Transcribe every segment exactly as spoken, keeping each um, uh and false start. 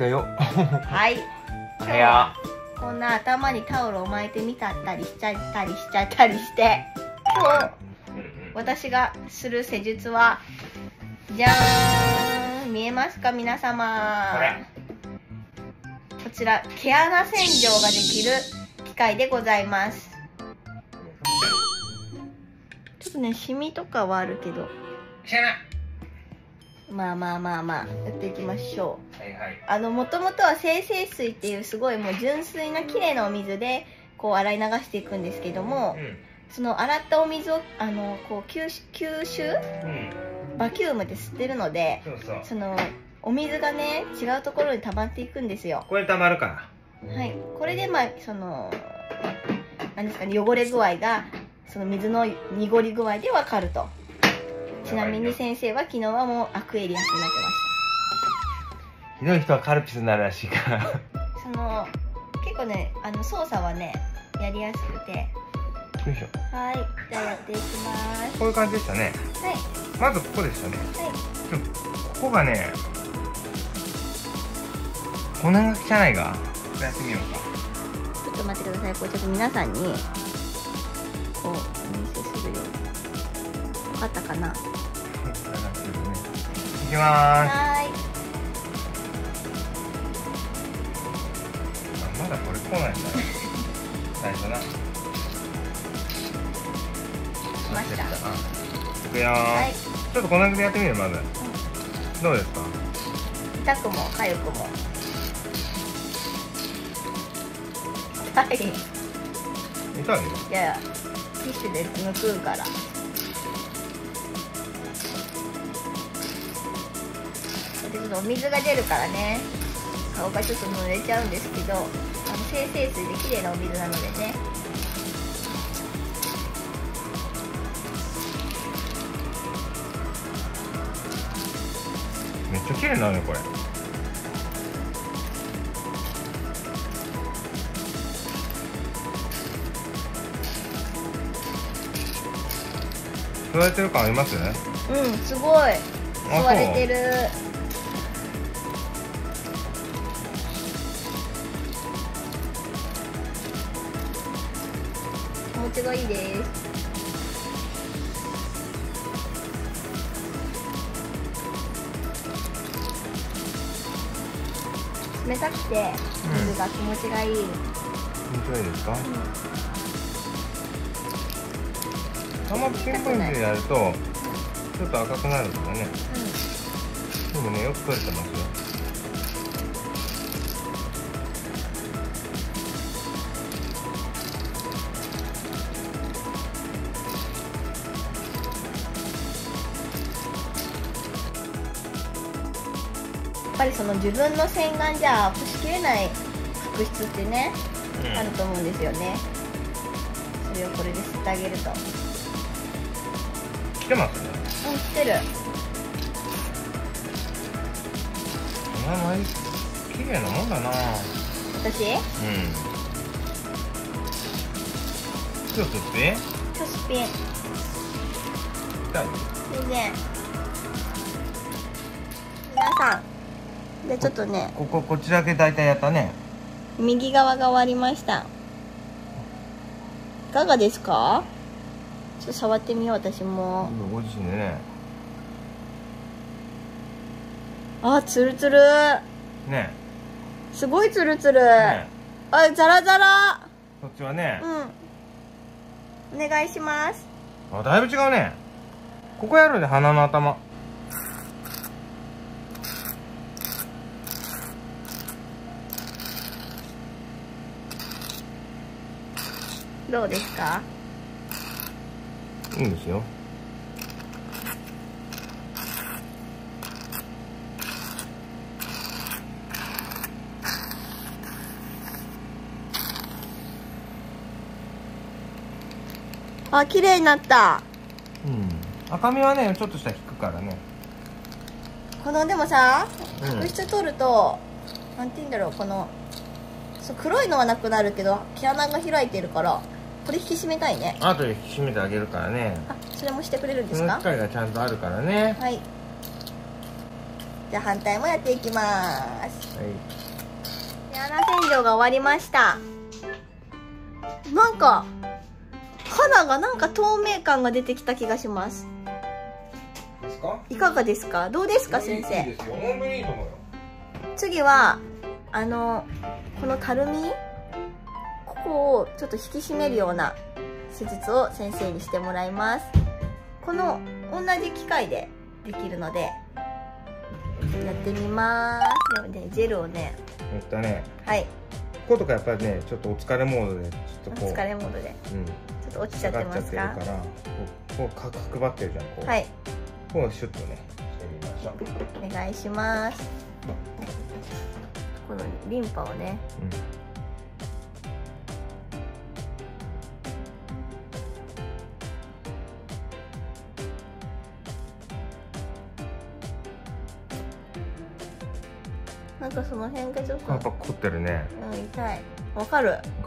だよ。 はい。 おはよこんな頭にタオルを巻いてみたったりしちゃったりしちゃったりして、今日私がする施術はじゃーん、見えますか皆様。こちら毛穴洗浄ができる機械でございます。ちょっとね、シミとかはあるけど、まあまあまあまあやっていきましょう。はいはい、あのもともとは精製水っていうすごいもう純粋な綺麗なお水でこう洗い流していくんですけども、うん、その洗ったお水をあのこう吸吸収、うん、バキュームで吸ってるので、そうそう、そのお水がね違うところに溜まっていくんですよ。 これ溜まるから。 はい、これでまあその何ですかね、汚れ具合がその水の濁り具合でわかると。ちなみに先生は昨日はもうアクエリアスになってました。 ひどい人はカルピスになるらしいから。 その結構ね、あの操作はねやりやすくて。 よいしょ。 はい、じゃあやっていきます。 こういう感じでしたね。はい。まずここでしたね。はい。ここがね、こんなに汚いが。やってみようか。 ちょっと待ってください。これちょっと皆さんにこうお見せするように。分かったかな。いきまーす。 はい。 あ、まだこれ来ないんだ。最初な。 しました。 いくよー。はい。ちょっとこんな感じでやってみるまず。うん、どうですか。 痛くも痒くも。痛い。 痛いよ。 いやいや、ティッシュで抜くから。お水が出るからね、顔がちょっと濡れちゃうんですけど、あの精製水で綺麗なお水なのでね。 めっちゃ綺麗なのよこれ。吸われてる感ありますよね。 うん、すごい吸われてる。気持ちがいいです。冷たくて水が気持ちがいい。 気持ちがいいですか。あんまりピンポイントでやるとちょっと赤くなるからね。うん、でもね、よく取れてますよ。 やっぱりその自分の洗顔じゃ干しきれない角質ってね、うん、あると思うんですよね。それをこれで吸ってあげると。 来てますね。 うん、来てる。 あんまり綺麗なもんだな。 私？うん。 今日すっぴん？ 今日すっぴん。 痛い？ 全然。皆さん。でちょっとね、 こここっちだけ大体やったね。 右側が終わりました。いかがですか？ちょっと触ってみよう私も。 ご自身でね。 あ、ツルツル。 ね。 すごいツルツル。ね、あ、ザラザラ。 こっちはね。 うん。お願いします。 あ、だいぶ違うね。ここやるで、鼻の頭。 どうですか？ いいんですよ。 あ、綺麗になった。 うん。赤みはね、ちょっとした引くからね。 このでもさ、角質取ると、うん、なんて言うんだろう、このそう黒いのはなくなるけど毛穴が開いてるから。これ引き締めたいね。 あとで引き締めてあげるからね。 あ、それもしてくれるんですか？ その機械がちゃんとあるからね。 はい。 じゃあ反対もやっていきます。 はいで、穴洗浄が終わりました。なんか肌がなんか透明感が出てきた気がします。 ですか？ いかがですか？どうですか先生？ いいですよ。本当にいいと思うよ。 次はあのこのたるみ、ここをちょっと引き締めるような施術を先生にしてもらいます。この同じ機械でできるのでやってみます。でもね、ジェルをね、 えっとね、 はい、 こことかやっぱりね、ちょっとお疲れモードでちょっとこうお疲れモードでうん、 ちょっと落ちちゃってますか？ 下がっちゃってるから、こうこう角配ってるじゃん。こう、 はい、 こうシュッとねしてみましょう。 お願いします。このリンパをね、うん、なんかその辺がちょっと、 やっぱ凝ってるね。 うん、痛い。わかる。 わかる。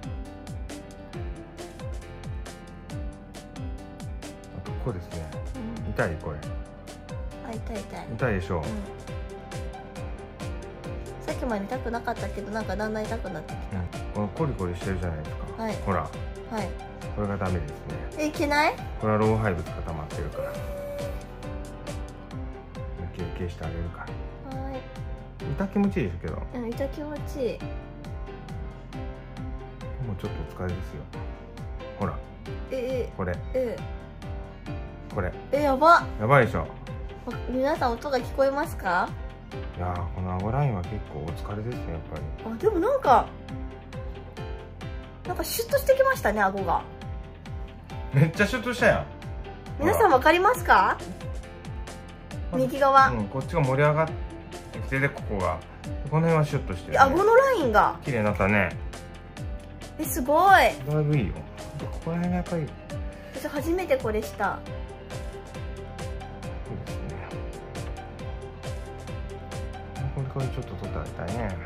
あとこうですね。 うん、 痛いこれ。 あ、痛い痛い。 痛いでしょう。 うん、さっきまで痛くなかったけど、なんかだんだん痛くなってきた。 うん、このコリコリしてるじゃないですか。 はい。 ほら。 はい。 これがダメですね。 え、いけない？ これは老廃物が溜まってるから。休憩してあげるから。 はい。 痛気持ちいいですけど。 うん、痛気持ちいい。 もうちょっとお疲れですよ。ほら。 え、 これ。 え、 これ。 え、やば。 やばいでしょ。 皆さん音が聞こえますか？ いやー、この顎ラインは結構お疲れですね、やっぱり。 あ、でもなんかなんかシュッとしてきましたね、顎が。 めっちゃシュッとしたやん。 皆さんわかりますか？右側、 うん、こっちが盛り上がってきて、でここがこの辺はシュッとしてる、ね、 顎のラインが綺麗になったね。 え、すごい。 だいぶいいよ。ここら辺がやっぱり私初めてこれした。 そうですね。これこれちょっと取ってあげたいね。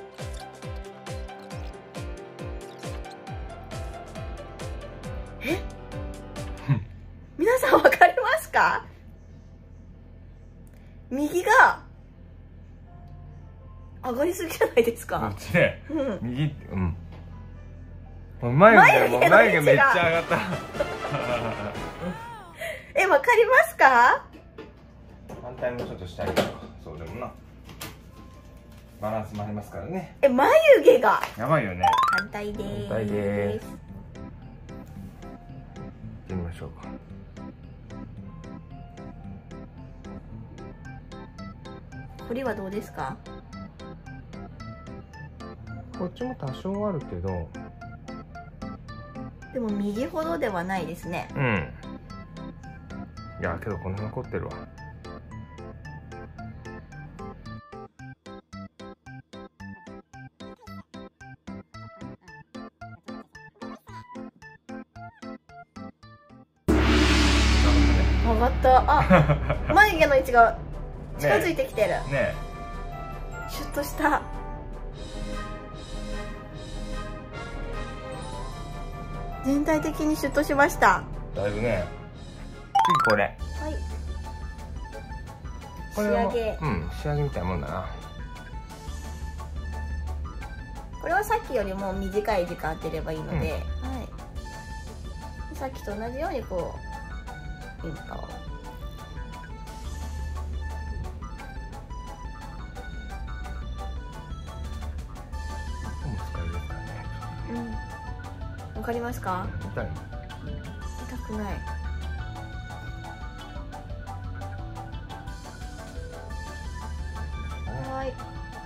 え皆さんわかりますか？右が上がりすぎじゃないですこか？ っちで、 うん、 右ってうん。眉毛もう眉毛めっちゃ上がった。 え、わかりますか？ 反対もちょっとしてあげようか。そうでもな。バランスもありますからね。 え、眉毛がやばいよね。 反対でーす。 反対でーす。行ってみましょうか。 これはどうですか？ こっちも多少あるけど、 でも右ほどではないですね。 うん。いやけどこの辺残ってるわ。 上がった。あ、眉毛の位置が近づいてきてる。 ねえ。 シュッとした。全体的にシュッとしました。 だいぶね。次これ。 はい。 これは仕上げ。 うん、仕上げみたいなもんだな。 これはさっきよりも短い時間当てればいいので、うん、はい。さっきと同じようにこうリンパを。わかりますか？ 痛い？ 痛くない。はい。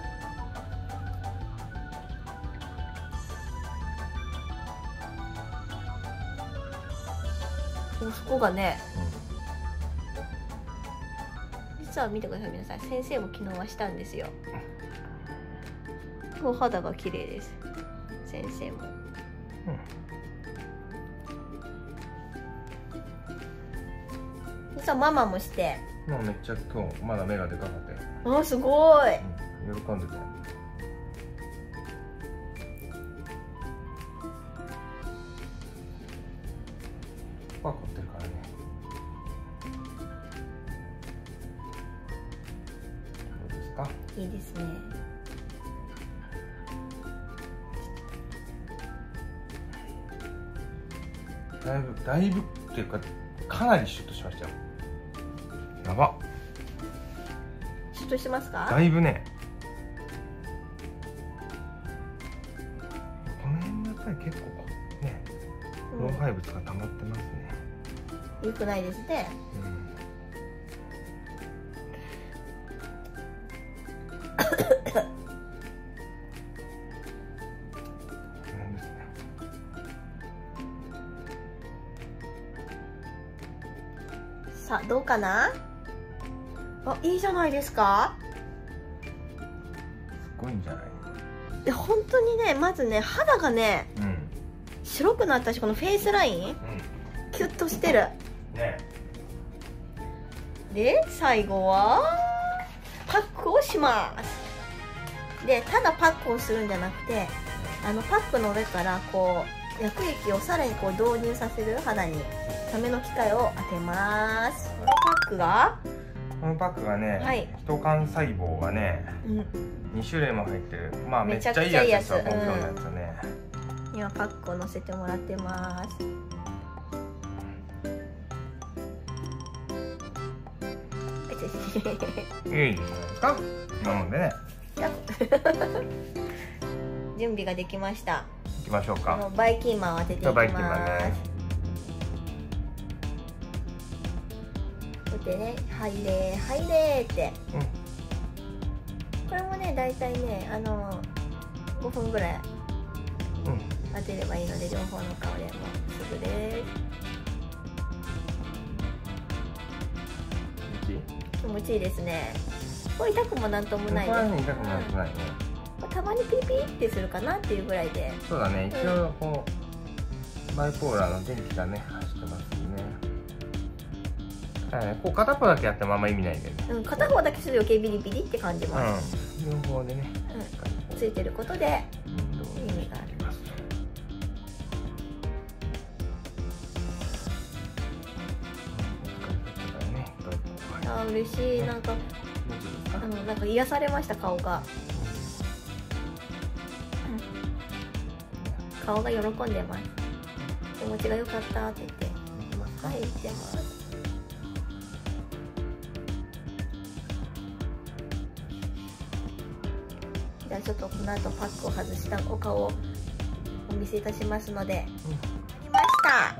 お、そこがね、うん、実は見てください皆さん、先生も昨日はしたんですよ。お肌が綺麗です。先生も。うん、実はママもして。 もうめっちゃ今日まだ目がでかかったよ。 あ、すごい。 うん、喜んでたよ。パ凝ってるからね。 いいですね。 だいぶだいぶっていうかかなりシュッとしましたよ。やば。 シュッとしてますか？ だいぶね。この辺やっぱり結構ね、老廃物が溜まってますね。 良くないですね。さあどうかな。あ、いいじゃないですか。 すごいんじゃない。 で本当にね、まずね肌がね、うん、白くなったし、このフェイスライン、うん、キュッとしてる、ね、で最後はパックをします。でただパックをするんじゃなくて、あのパックの上からこう薬液をさらにこう導入させる肌にための機械を当てます。このパックがこのパックがね、はい、人幹細胞がね、うん、に種類も入ってる、まあめっちゃいいやつですよ、本当のやつね。 今パックを乗せてもらってます。 いいじゃないですか。なのでね。 準備ができました。 行きましょうか。 このバイキンマンを当てていきます。バイキンマンね。こうやってね、入れ入れって、うん、これもねだいたいねあのごふんぐらい当てればいいので、両方の顔でもすぐです。気持ちいいですね。これ痛くもなんともないです。 痛くもなんともないね。 たまにピリピリってするかなっていうぐらいで。 そうだね、一応こう、うん、バイポーラーの電気がね走ってますね。はい、こう片方だけやってもあんま意味ないんだよね。うん、 片方だけすると余計ビリビリって感じます。 うん、両方でね、 うん、ついてることで意味があります。あ、嬉しい。なんかあのなんか癒されました、顔が。うん、顔が喜んでます。気持ちが良かったって言って、はい、言ってます。じゃあちょっとこの後パックを外したお顔をお見せいたしますので、うん、できました。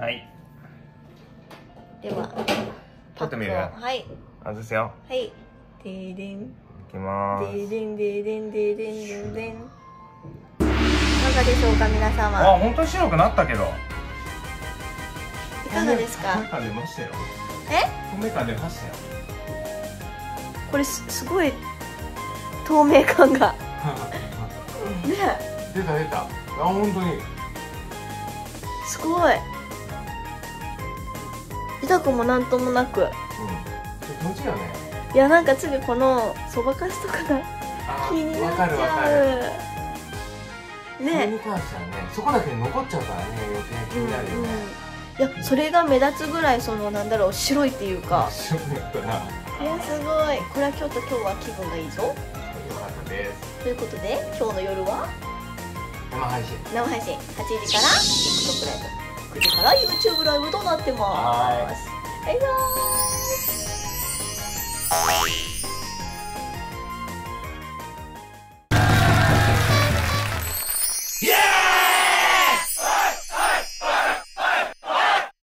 はい。ではパックを、 はい、 外すよ。 はい。でーでん。 いきまーす。 でーでんでーでんでーでんでんでん。いかがでしょうか皆様。 あ、本当に白くなったけど。 いかがですか。 透明感出ましたよ。 え？ 透明感出ましたよ。 これす、すごい透明感が。ね。 出た出た。あ、本当に。 すごい。痛くもなんともなく。うん。 気持ちいいよね。 いや、なんか次このそばかすとかが気になっちゃう。ね。それに関してはね、そこだけ残っちゃうからね、余計気になるよね。 いや、それが目立つぐらい、そのなんだろう、白いっていうか。 白いやったな。 いや、すごい。これはちょっと今日は気分がいいぞ。よかったです。 ということで、今日の夜は生配信。 生配信はちじから TikTok ライブ、くじから YouTube ライブとなってます。バイバーイ。